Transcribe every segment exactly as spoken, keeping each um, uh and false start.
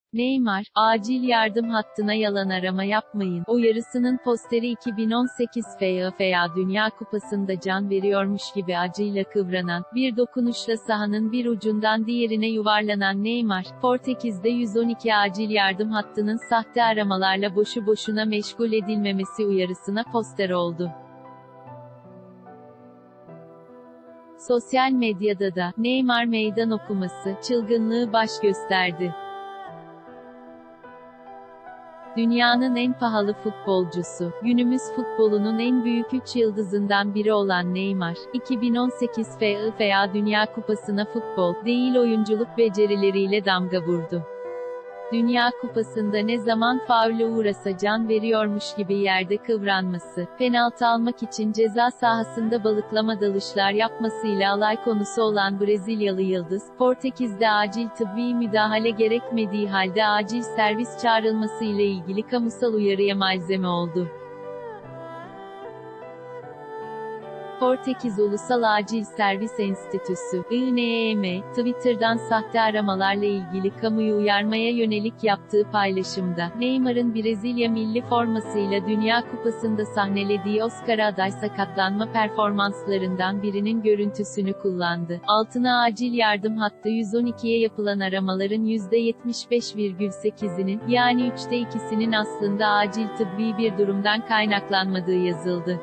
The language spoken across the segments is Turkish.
Neymar, acil yardım hattına yalan arama yapmayın uyarısının posteri iki bin on sekiz FIFA Dünya Kupası'nda can veriyormuş gibi acıyla kıvranan, bir dokunuşla sahanın bir ucundan diğerine yuvarlanan Neymar, Portekiz'de yüz on iki acil yardım hattının sahte aramalarla boşu boşuna meşgul edilmemesi uyarısına poster oldu. Sosyal medyada da, Neymar meydan okuması, çılgınlığı baş gösterdi. Dünyanın en pahalı futbolcusu, günümüz futbolunun en büyük üç yıldızından biri olan Neymar, iki bin on sekiz FIFA Dünya Kupası'na futbol, değil oyunculuk becerileriyle damga vurdu. Dünya Kupası'nda ne zaman faule uğrasa can veriyormuş gibi yerde kıvranması, penaltı almak için ceza sahasında balıklama dalışlar yapmasıyla alay konusu olan Brezilyalı yıldız, Portekiz'de acil tıbbi müdahale gerekmediği halde acil servis çağrılması ile ilgili kamusal uyarıya malzeme oldu. Portekiz Ulusal Acil Servis Enstitüsü, I N E M, Twitter'dan sahte aramalarla ilgili kamuyu uyarmaya yönelik yaptığı paylaşımda, Neymar'ın Brezilya milli formasıyla Dünya Kupası'nda sahnelediği Oscar aday sakatlanma performanslarından birinin görüntüsünü kullandı. Altına acil yardım hattı yüz on ikiye yapılan aramaların yüzde yetmiş beş virgül sekizinin, yani üçte ikisinin aslında acil tıbbi bir durumdan kaynaklanmadığı yazıldı.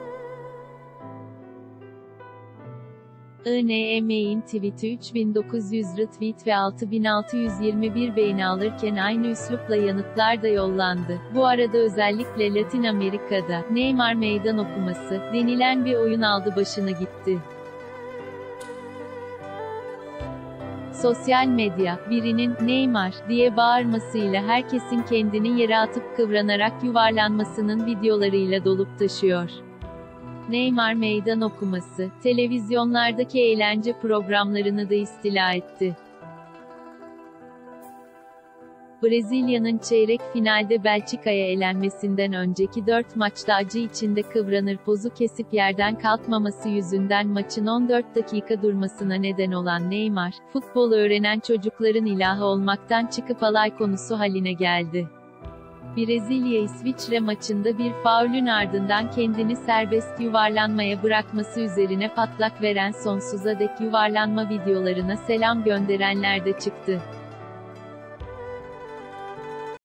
I N E M'in tweet'i üç bin dokuz yüz retweet ve altı bin altı yüz yirmi bir beğeni alırken aynı üslupla yanıtlar da yollandı. Bu arada özellikle Latin Amerika'da, Neymar meydan okuması, denilen bir oyun aldı başını gitti. Sosyal medya, birinin, Neymar, diye bağırmasıyla herkesin kendini yere atıp kıvranarak yuvarlanmasının videolarıyla dolup taşıyor. Neymar meydan okuması, televizyonlardaki eğlence programlarını da istila etti. Brezilya'nın çeyrek finalde Belçika'ya elenmesinden önceki dört maçta acı içinde kıvranır pozu kesip yerden kalkmaması yüzünden maçın on dört dakika durmasına neden olan Neymar, futbol öğrenen çocukların ilahı olmaktan çıkıp alay konusu haline geldi. Brezilya-İsviçre maçında bir faulün ardından kendini serbest yuvarlanmaya bırakması üzerine patlak veren sonsuza dek yuvarlanma videolarına selam gönderenler de çıktı.